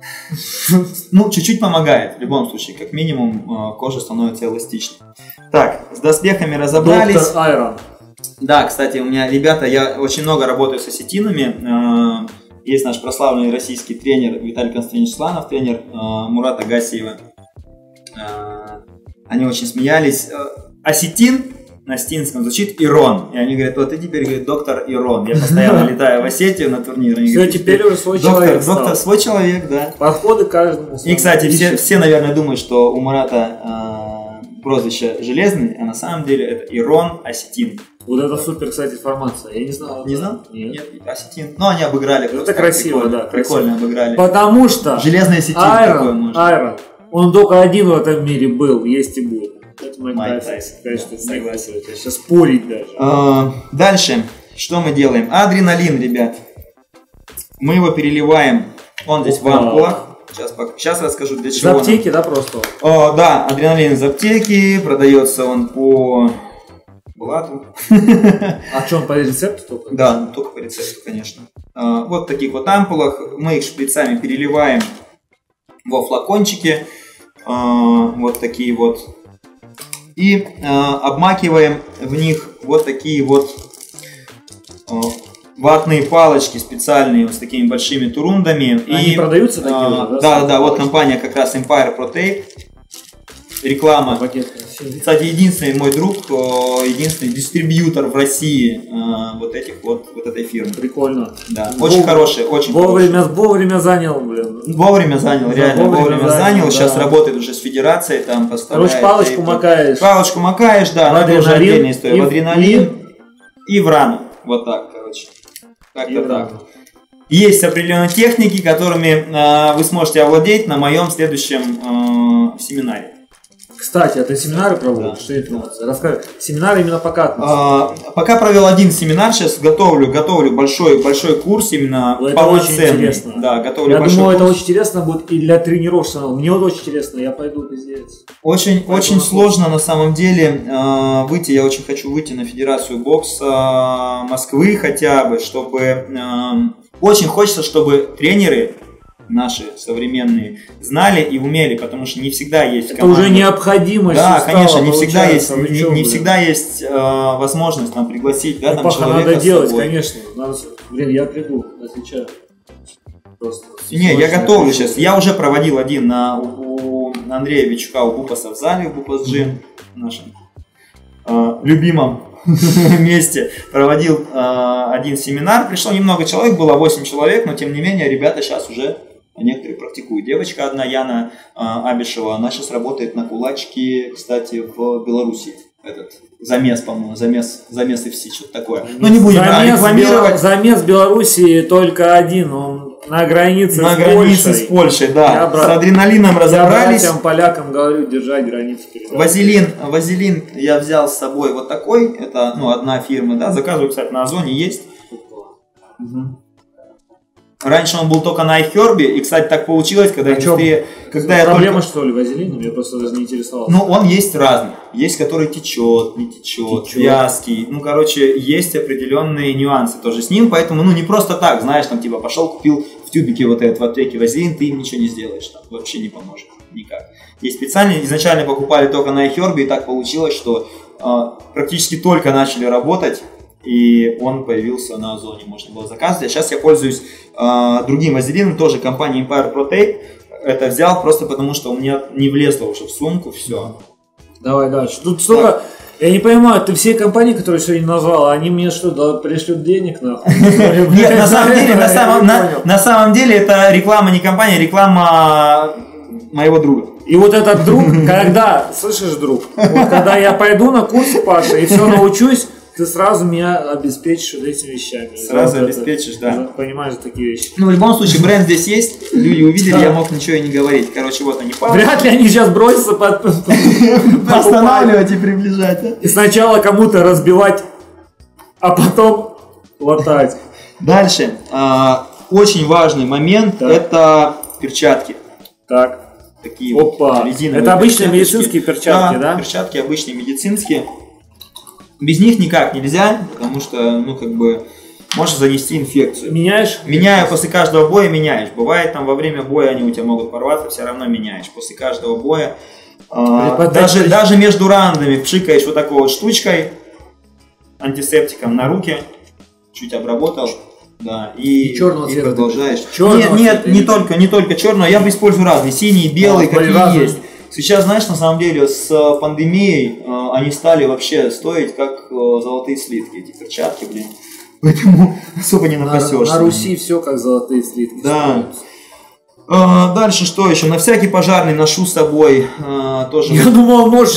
A: Ну, чуть-чуть помогает, в любом случае, как минимум, э, кожа становится эластичной. Так, с доспехами разобрались.
B: Доктор Айрон.
A: Да, кстати, у меня, ребята, я очень много работаю с осетинами. Э, Есть наш прославленный российский тренер Виталий Константинович Сланов, тренер э, Мурата Гасиева. Э, Они очень смеялись. Э, Осетин на стинском звучит Ирон. И они говорят, вот ты теперь, говорит, доктор Ирон. Я постоянно летаю в Осетию на турниры. Они
B: Все,
A: говорят,
B: теперь уже свой
A: доктор,
B: человек стал.
A: доктор, свой человек, да.
B: Подходы к каждому.
A: И, кстати, все,
B: ищет.
A: все, наверное, думают, что у Мурата э, прозвище Железный, а на самом деле это Ирон Осетин.
B: Вот это супер, кстати, информация. Я не знал.
A: Не знал?
B: Нет.
A: Осетин. Ну, они обыграли. просто
B: красиво,
A: прикольно,
B: да,
A: Прикольно обыграли.
B: Потому что
A: Железный Осетин такой
B: Айрон,
A: может.
B: Айрон, он только один в этом мире был, есть и будет. Это Майк
A: Майк
B: Тайсон.
A: Тайсон,
B: Конечно,
A: да,
B: согласен.
A: согласен.
B: Сейчас спорить даже.
A: А, Дальше. Что мы делаем? Адреналин, ребят. Мы его переливаем. Он здесь в
B: Опа.
A: ампулах. Сейчас, пок- сейчас расскажу, для
B: Из
A: чего. он.
B: аптеки, да, просто?
A: О, да, адреналин из аптеки. Продается он по блату.
B: А что, он по рецепту только?
A: Да, ну, только по рецепту, конечно. А, Вот в таких вот ампулах мы их шприцами переливаем во флакончики. А, Вот такие вот И э, обмакиваем в них вот такие вот э, ватные палочки специальные, с такими большими турундами.
B: Они и, продаются такие?
A: Э,
B: уже, да,
A: да, да, вот компания как раз Empire Pro Tape. Реклама. Кстати, единственный мой друг, единственный дистрибьютор в России вот этих вот, вот этой фирмы.
B: Прикольно.
A: Да, очень хороший, очень
B: вовремя, хороший. Вовремя занял, блин.
A: Вовремя занял, реально вовремя, вовремя занял. Да. Сейчас работает уже с федерацией, там поставляет.
B: Короче, палочку тейп. макаешь.
A: Палочку макаешь, да, но это уже отдельная история. В адреналин и в рану. Вот так, короче. Как-то так. Есть определенные техники, которыми э, вы сможете овладеть на моем следующем э, семинаре.
B: Кстати, а ты семинары проводишь? Да. Что это? Расскажи. Семинары именно по катному?
A: А, пока провел один семинар, сейчас готовлю, готовлю большой, большой курс именно
B: это очень интересно.
A: Да, готовлю
B: я
A: большой
B: думаю,
A: курс.
B: Это очень интересно будет и для тренировки. Мне вот очень интересно, я пойду сделать.
A: Очень, очень сложно на самом деле э, выйти, я очень хочу выйти на Федерацию бокса Москвы хотя бы, чтобы... Э, очень хочется, чтобы тренеры наши современные знали и умели, потому что не всегда есть
B: это уже необходимость.
A: Да, конечно, не всегда есть, не, не всегда есть э, возможность там пригласить, да,
B: ну,
A: там человека.
B: Надо делать, конечно. Надо, блин, я приду, отвечаю.
A: Просто не, я готовлю сейчас. Я уже проводил один на у, у Андрея Вичука у Бупаса в зале, в Бупас Джим, нашем э, любимом месте. Проводил э, один семинар. Пришло немного человек, было восемь человек, но тем не менее ребята сейчас уже некоторые практикуют. Девочка одна, Яна э, Абишева, она сейчас работает на кулачке, кстати, в Беларуси. Этот замес, по-моему, замес, замес эф си, что-то такое. Но не будем
B: замес
A: рекламировать.
B: Бел... Замес Беларуси только один, он на границе
A: на
B: с
A: границе
B: Польшей.
A: с Польшей, да.
B: Я, брат,
A: с адреналином разобрались.
B: Я полякам говорю держать границу.
A: Вазелин, вазелин я взял с собой вот такой, это ну, одна фирма, да, заказываю, кстати, на Озоне есть. Угу. Раньше он был только на iHerb, и, кстати, так получилось, когда,
B: а
A: быстрее, когда я
B: проблема,
A: только...
B: что ли, вазелином? Я просто даже не интересовался.
A: Ну, он есть разный. Есть, который течет, не течет, течет. Вязкий. Ну, короче, есть определенные нюансы тоже с ним, поэтому, ну, не просто так, знаешь, там, типа, пошел, купил в тюбике вот этот в аптеке вазелин, ты им ничего не сделаешь, там, вообще не поможет, никак. Есть специально, изначально покупали только на iHerb, и так получилось, что э, практически только начали работать, и он появился на Озоне, можно было заказывать. А сейчас я пользуюсь э, другим вазелином, тоже компании Empire Pro Tape. Это взял просто потому, что у меня не влезло уже в сумку, все.
B: Давай дальше. Тут столько... Так. Я не понимаю, ты все компании, которые сегодня назвал, они мне что, пришлют денег нахуй?
A: Нет, на самом деле, на самом деле это реклама не компания, реклама моего друга.
B: И вот этот друг, когда, слышишь, друг, вот когда я пойду на курс Паши и все научусь, ты сразу меня обеспечишь этими вещами.
A: Сразу обеспечишь, да.
B: Понимаешь такие вещи.
A: Ну, в любом случае, бренд здесь есть, люди увидели, да. Я мог ничего и не говорить. Короче, вот они палки.
B: Вряд ли они сейчас бросятся под...
A: Останавливать и приближать.
B: И сначала кому-то разбивать, а потом латать.
A: Дальше. Очень важный момент, это перчатки.
B: Так.
A: Такие
B: Опа.
A: Вот
B: это обычные медицинские перчатки, да?
A: Да, перчатки обычные медицинские. Без них никак нельзя, потому что, ну, как бы, можешь занести инфекцию.
B: Меняешь?
A: Меняю, после каждого боя меняешь. Бывает, там, во время боя они у тебя могут порваться, все равно меняешь. После каждого боя. Э, даже, даже между раундами пшикаешь вот такой вот штучкой, антисептиком на руки, чуть обработал. Да, и,
B: и черного
A: и
B: цвета
A: продолжаешь.
B: Черного
A: нет, нет,
B: цвета
A: не только, не только черного, я бы использую разные, синий, белый, а, какие разные. Есть. Сейчас, знаешь, на самом деле, с пандемией э, они стали вообще стоить как э, золотые слитки, эти перчатки, блин. Поэтому особо не напасешься.
B: На, на Руси все как золотые слитки.
A: Да. Э, дальше что еще? На всякий пожарный ношу с собой э, тоже...
B: Я думал, нож.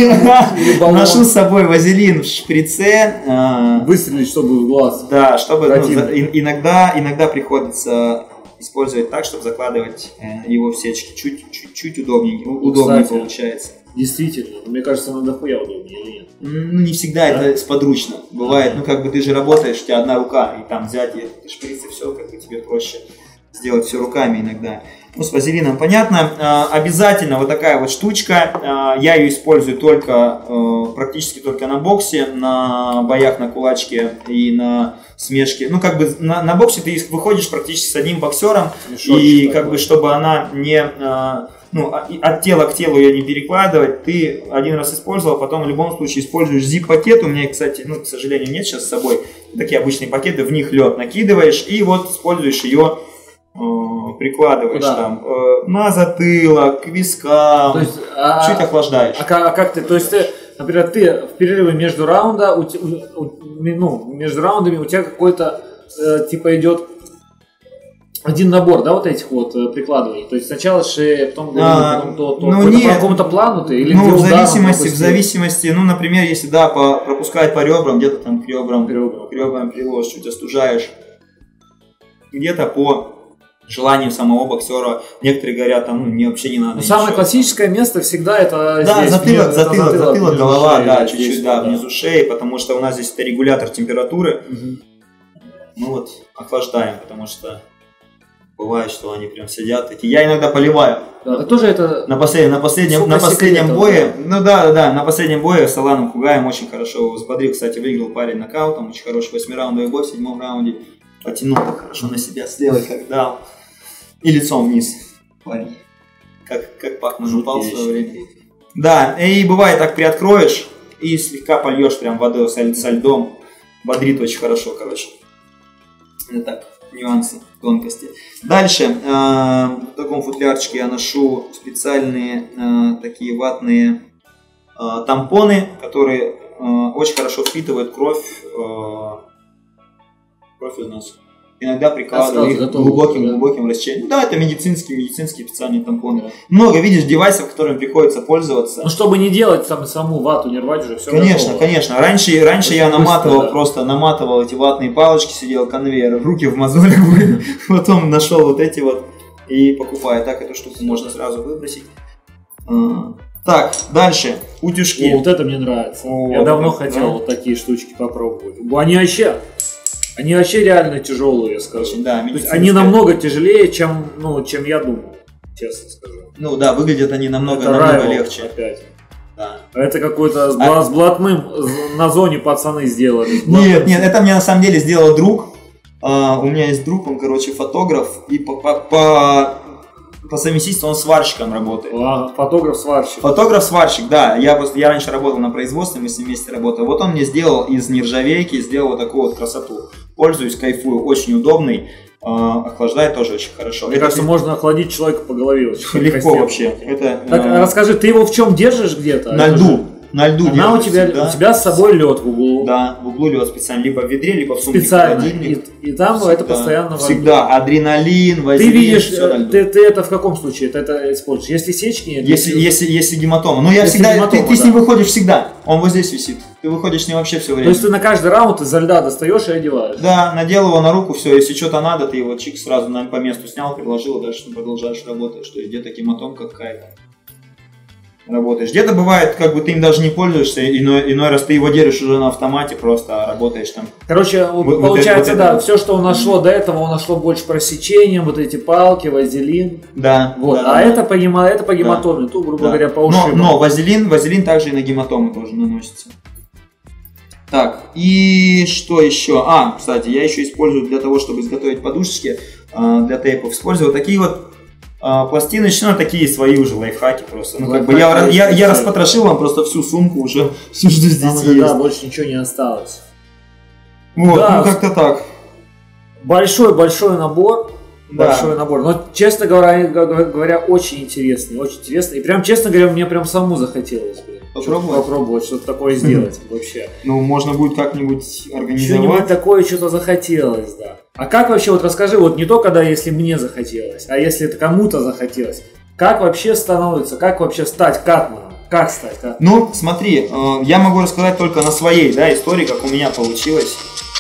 A: Ношу с собой вазелин в шприце.
B: Выстрелить, чтобы в глаз.
A: Да, чтобы иногда иногда приходится... использовать так, чтобы закладывать э, его в сечки. Чуть-чуть удобнее, удобнее
B: Кстати,
A: получается.
B: Действительно. Мне кажется, оно дохуя удобнее или нет?
A: Ну, не всегда да? это сподручно. Бывает, ну, как бы ты же работаешь, у тебя одна рука, и там взять и шприц, и все, как бы тебе проще сделать все руками иногда. Ну, с вазелином понятно. А, обязательно вот такая вот штучка. А, я ее использую только, а, практически только на боксе, на боях на кулачке и на смешке. Ну, как бы на, на боксе ты выходишь практически с одним боксером, мешочек и такой. Как бы, чтобы она не, а, ну, от тела к телу ее не перекладывать, ты один раз использовал, потом в любом случае используешь zip-пакет, у меня, кстати, ну, к сожалению, нет сейчас с собой, такие обычные пакеты, в них лед накидываешь и вот используешь ее, э, прикладываешь Куда? там э, на затылок, к вискам,
B: то есть, а,
A: чуть охлаждаешь.
B: А, а как ты, то есть ты, например, ты в перерыве между раунда, у, у, ну, между раундами у тебя какой-то, э, типа, идет один набор, да, вот этих вот э, прикладываний. То есть сначала шея, потом голова, а, потом то, то.
A: Ну, нет,
B: по какому-то плану ты? Или
A: ну, в зависимости, в зависимости, ну, например, если, да, по, пропускать по ребрам, где-то там к ребрам, к ребрам, к ребрам приложишь, чуть остужаешь. Где-то по желанию самого боксера. Некоторые говорят, там, ну, мне вообще не надо.
B: Самое ничего. Классическое место всегда это
A: да,
B: здесь.
A: затылок,
B: это
A: затылок, затылок, затылок голова,
B: шеи,
A: да, чуть-чуть, да,
B: да,
A: внизу шеи, потому что у нас здесь это регулятор температуры.
B: Угу.
A: Мы вот охлаждаем, потому что бывает, что они прям сидят такие. Я иногда поливаю.
B: Да, это тоже это...
A: На, послед... на последнем, на последнем бое, да? ну да, да, да, на последнем бое с Аланом Хугаем очень хорошо его взбодрил. Кстати, выиграл парень нокаутом, очень хороший восьмираундовый бой в седьмом раунде. Потянул хорошо на себя с левой, как дал. И лицом вниз парень. Как, как Пакман упал в свое время. Да, и бывает так приоткроешь и слегка польешь прям водой со, со льдом. Бодрит очень хорошо, короче. Это так, нюансы, тонкости. Дальше, э, в таком футлярчике я ношу специальные э, такие ватные э, тампоны, которые э, очень хорошо впитывают кровь, э, кровь из носа. Иногда прикладываю их глубоким, да. глубоким растечением. Да, это медицинские, медицинские специальные тампоны. Да. Много, видишь, девайсов, которыми приходится пользоваться.
B: Ну, чтобы не делать там саму вату, не рвать уже все.
A: Конечно, готово. конечно. Раньше, раньше я наматывал
B: быстро, да.
A: просто, наматывал эти ватные палочки, сидел конвейер, руки в мозолях были. Потом нашел вот эти вот и покупаю. Так, эту штуку можно сразу выбросить. Так, дальше. Утюжки.
B: О, вот это мне нравится. О, я вот давно это, хотел да? вот такие штучки попробовать. Они вообще... Они вообще реально тяжелые, я скажу. Очень, да, то есть они намного тяжелее, чем, ну, чем я думал, честно скажу.
A: Ну да, выглядят они намного, намного легче.
B: Опять. Да. Это какой-то с, а... с блатным на зоне пацаны сделали.
A: Нет, нет, это мне на самом деле сделал друг. Uh, у меня есть друг, он, короче, фотограф, и по, по, по, по совместительству он сварщиком работает.
B: А, фотограф-сварщик.
A: Фотограф-сварщик, да. Я, просто, я раньше работал на производстве, мы с ним вместе работали. Вот он мне сделал из нержавейки, сделал вот такую вот красоту. Пользуюсь, кайфую, очень удобный. Uh, охлаждает тоже очень хорошо.
B: Мне это кажется, можно охладить человека по голове.
A: Очень легко вообще. Это,
B: так, uh, расскажи, ты его в чем держишь где-то?
A: На льду. На льду
B: Она у тебя, у тебя с собой лед в углу.
A: Да, в углу лед специально, либо в ведре, либо в сумке.
B: Специально. И, и там всегда, это постоянно
A: всегда. Адреналин, вазелин,
B: ты видишь, ты, ты это в каком случае? Ты это используешь? Если сечки нет?
A: Если, если, если гематома. Ну я если всегда, гематома, ты, ты да. с ним выходишь всегда. Он вот здесь висит. Ты выходишь с ним вообще все время.
B: То есть ты на каждый раунд из-за льда достаешь и одеваешь?
A: Да, надел его на руку, все. Если что-то надо, ты его чик сразу на, по месту снял, приложил, и дальше продолжаешь работать. Что где-то гематомка какая-то. Работаешь. Где-то бывает, как бы ты им даже не пользуешься, иной, иной раз ты его держишь уже на автомате, просто работаешь там.
B: Короче, вот, получается, вот это, да, вот. Все, что у нас шло до этого, у нас шло больше по рассечениям, вот эти палки, вазелин.
A: Да.
B: Вот.
A: Да,
B: а
A: да.
B: это по, гема, это по гематоме, да. Тут, грубо да. говоря, по ушибам.
A: Но, но вазелин, вазелин также и на гематомы тоже наносится. Так, и что еще? А, кстати, я еще использую для того, чтобы изготовить подушечки для тейпов, использую вот такие вот пластиночки, ну, такие свои уже лайфхаки просто. Ну, как бы я, я, я распотрошил вам просто всю сумку уже, всю, что здесь
B: там
A: есть.
B: Да, больше ничего не осталось.
A: Вот, да, ну как-то так.
B: Большой-большой набор.
A: Да.
B: Большой набор. Но, честно говоря, говоря, очень интересный, очень интересный. И прям, честно говоря, мне прям саму захотелось бы
A: попробовать,
B: что попробовать что-то такое сделать вообще.
A: Ну, можно будет как-нибудь организовать.
B: Что-нибудь такое что-то захотелось, да. А как вообще, вот расскажи, вот не только, да, если мне захотелось, а если это кому-то захотелось, как вообще становится, как вообще стать катманом? Как стать катманом?
A: Ну, смотри, я могу рассказать только на своей, да, истории, как у меня получилось.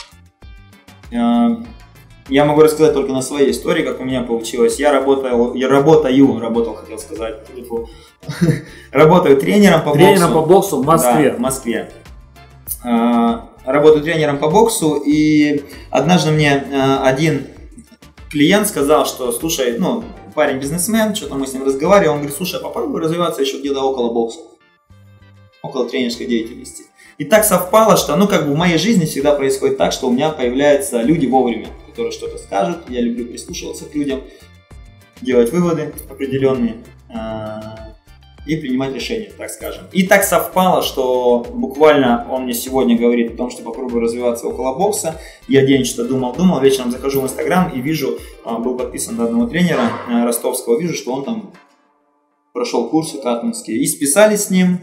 A: Я могу рассказать только на своей истории, как у меня получилось. Я работал, я работаю, работал, хотел сказать, работаю тренером по боксу.
B: Тренером по боксу в Москве.
A: Да, в Москве. Работаю тренером по боксу, и однажды мне один клиент сказал, что, слушай, ну, парень бизнесмен, что-то мы с ним разговаривали, он говорит, слушай, попробуй развиваться еще где-то около бокса, около тренерской деятельности. И так совпало, что, ну, как бы в моей жизни всегда происходит так, что у меня появляются люди вовремя, которые что-то скажут, я люблю прислушиваться к людям, делать выводы определенные. и принимать решения, так скажем. И так совпало, что буквально он мне сегодня говорит о том, что попробую развиваться около бокса. Я день что-то думал-думал, вечером захожу в Инстаграм и вижу, был подписан на одного тренера ростовского, вижу, что он там прошел курсы катманские. И списались с ним.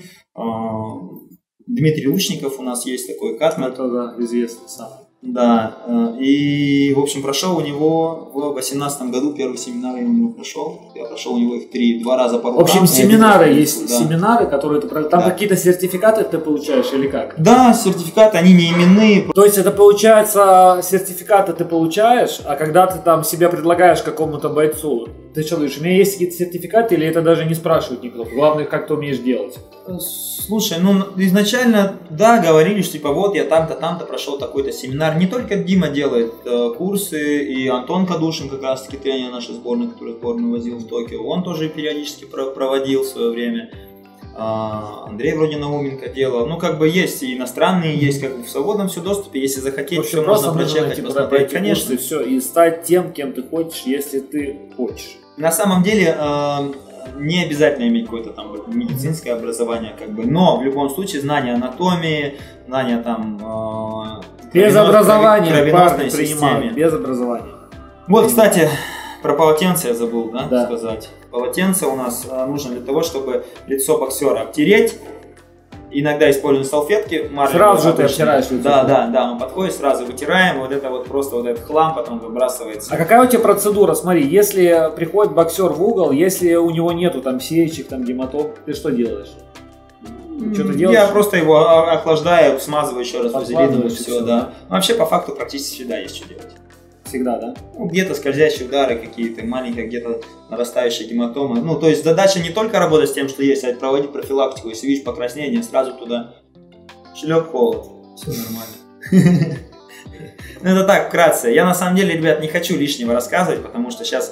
A: Дмитрий Лучников у нас есть такой катман.
B: Это, да, известный сам.
A: Да, и, в общем, прошел у него в две тысячи восемнадцатом году первый семинар, я у него прошел. Я прошел у него их три, два раза по рукам.
B: В общем, семинары есть,
A: да.
B: семинары, которые ты... Там да. Какие-то сертификаты ты получаешь или как?
A: Да, сертификаты, они не именные.
B: То есть это получается, сертификаты ты получаешь, а когда ты там себя предлагаешь какому-то бойцу, ты что говоришь, у меня есть какие-то сертификаты или это даже не спрашивают никто? Главное, как ты умеешь делать.
A: Слушай, ну изначально, да, говорили, что типа вот я там-то, там-то прошел такой-то семинар. Не только Дима делает э, курсы, и Антон Кадушин, как раз таки тренер нашей сборной, который сборную возил в Токио, он тоже периодически про- проводил в свое время. А, Андрей вроде Науменко делал. Ну, как бы есть и иностранные, есть как бы в свободном все доступе, если захотеть, все можно прочекать, посмотреть.
B: Конечно, все, и стать тем, кем ты хочешь, если ты хочешь.
A: На самом деле, э, не обязательно иметь какое-то там медицинское образование, как бы, но в любом случае знание анатомии, знание там... Э,
B: без
A: кровенос,
B: образования,
A: кровеносной
B: системе. Без образования.
A: Вот, кстати, про полотенце я забыл, да,
B: да.
A: сказать. Полотенце у нас э, нужно для того, чтобы лицо боксера обтереть. Иногда используем салфетки.
B: Сразу же ты обтираешь лицо.
A: Да, да, да, он подходит, сразу вытираем, вот это вот просто вот этот хлам потом выбрасывается.
B: А какая у тебя процедура? Смотри, если приходит боксер в угол, если у него нету там сечек, там гематом, ты что делаешь? Что ты делаешь?
A: Я просто его охлаждаю, смазываю еще раз вазелином и все,
B: все,
A: да.
B: да.
A: Вообще по факту практически всегда есть что делать.
B: Всегда, да?
A: Ну, где-то скользящие удары какие-то, маленькие, где-то нарастающие гематомы. Ну, то есть задача не только работать с тем, что есть, а проводить профилактику. Если видишь покраснение, сразу туда шлеп холод. Все нормально. Ну, это так, вкратце. Я на самом деле, ребят, не хочу лишнего рассказывать, потому что сейчас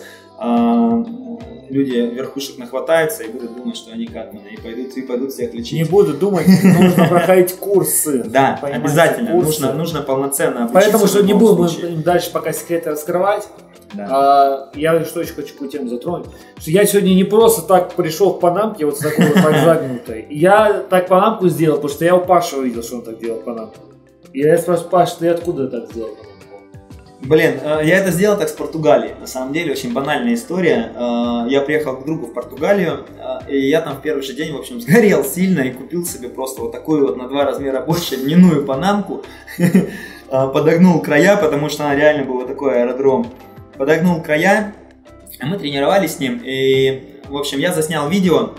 A: люди верхушек нахватаются и будут думать, что они катманы, и пойдут, и пойдут всех лечить.
B: Не будут думать, нужно проходить курсы.
A: Да, обязательно, нужно, нужно полноценно обучиться.
B: Поэтому, что не будем дальше пока секреты раскрывать, да. а, я что еще хочу какую тему затронуть, что я сегодня не просто так пришел в панамке, вот с такой вот так загнутой. Я так панамку сделал, потому что я у Паши увидел, что он так делал панамку. И я спрашиваю, Паш, ты откуда так сделал панамку?
A: Блин, я это сделал так с Португалии. На самом деле, очень банальная история. Я приехал к другу в Португалию, и я там в первый же день, в общем, сгорел сильно и купил себе просто вот такую вот на два размера больше льняную панамку. Подогнул края, потому что она реально была такой аэродром. Подогнул края, а мы тренировались с ним. И, в общем, я заснял видео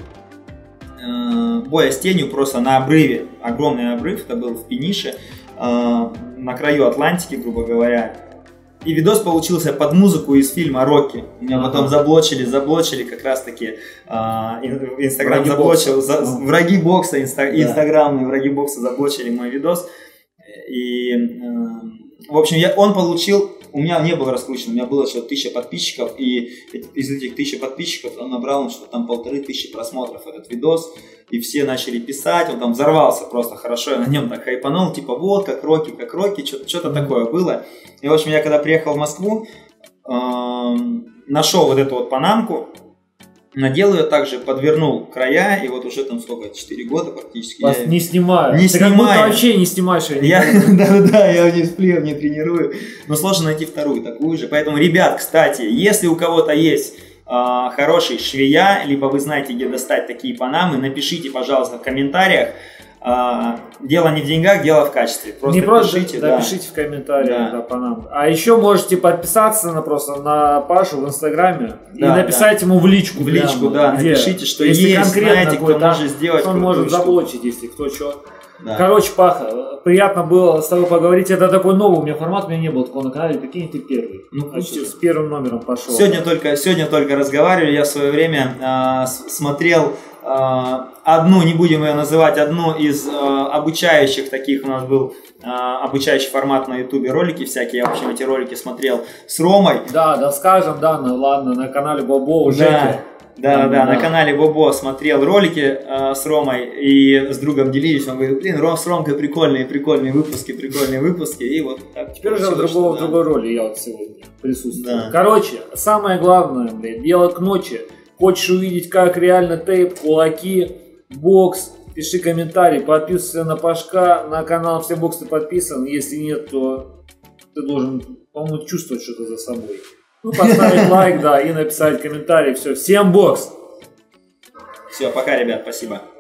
A: боя с тенью просто на обрыве. Огромный обрыв, это был в Пенише, на краю Атлантики, грубо говоря. И видос получился под музыку из фильма «Рокки». Меня ага. потом заблочили, заблочили как раз таки. Инстаграм заблочил, за, враги бокса, инста, да. инстаграмные враги бокса заблочили мой видос. И, в общем, я, он получил, у меня не было раскручено, у меня было что-то тысяча подписчиков, и из этих тысячи подписчиков он набрал что-то там полторы тысячи просмотров этот видос. И все начали писать, он там взорвался просто хорошо, я на нем так хайпанул, типа вот, как Рокки, как Рокки, что-то такое было. И, в общем, я когда приехал в Москву, э, нашел вот эту вот панамку, надел ее также, подвернул края, и вот уже там сколько, четыре года практически.
B: Вас
A: я
B: не снимаю.
A: Не
B: Ты
A: снимаю.
B: как будто вообще не снимаешь.
A: Да-да-да, я не сплею, не тренирую. Но сложно найти вторую такую же. Поэтому, ребят, кстати, если у кого-то есть хороший швея, либо вы знаете, где достать такие панамы, напишите, пожалуйста, в комментариях. Дело не в деньгах, дело в качестве.
B: Просто не просто пишите, да, да. Пишите в комментариях, да. Да, панаму. А еще можете подписаться на просто на Пашу в Инстаграме, да, и написать да. ему в личку.
A: В личку, прямо, да, где, напишите, что
B: если
A: есть,
B: конкретно
A: знаете, кто может сделать.
B: Он может заблочить, если кто что.
A: Да.
B: Короче, Паха, приятно было с тобой поговорить. Это такой новый у меня формат, у меня не было такого на канале. Прикинь, ты первый. Ну, почти с первым номером пошел.
A: Сегодня только, сегодня только разговаривали. Я в свое время э, смотрел э, одну, не будем ее называть, одну из э, обучающих таких, у нас был э, обучающий формат на ютубе, ролики всякие. Я, в общем, эти ролики смотрел с Ромой.
B: Да, да, скажем, да, ну ладно, на канале Бобо уже.
A: Да. Да, да, да, на канале Бобо смотрел ролики э, с Ромой и с другом делились. Он говорит, блин, Ром, с Ромкой прикольные, прикольные выпуски, прикольные выпуски. И вот так.
B: Теперь уже в, другого, да. в другой роли я вот сегодня присутствую. Да. Короче, самое главное, блин, дело к ночи. Хочешь увидеть, как реально тейп, кулаки, бокс, пиши комментарий, подписывайся на Пашка, на канал Всем Бокс ты подписан. Если нет, то ты должен, по-моему, чувствовать что-то за собой. Ну, поставить лайк, да, и написать комментарий. Все, Всем Бокс!
A: Все, пока, ребят, спасибо.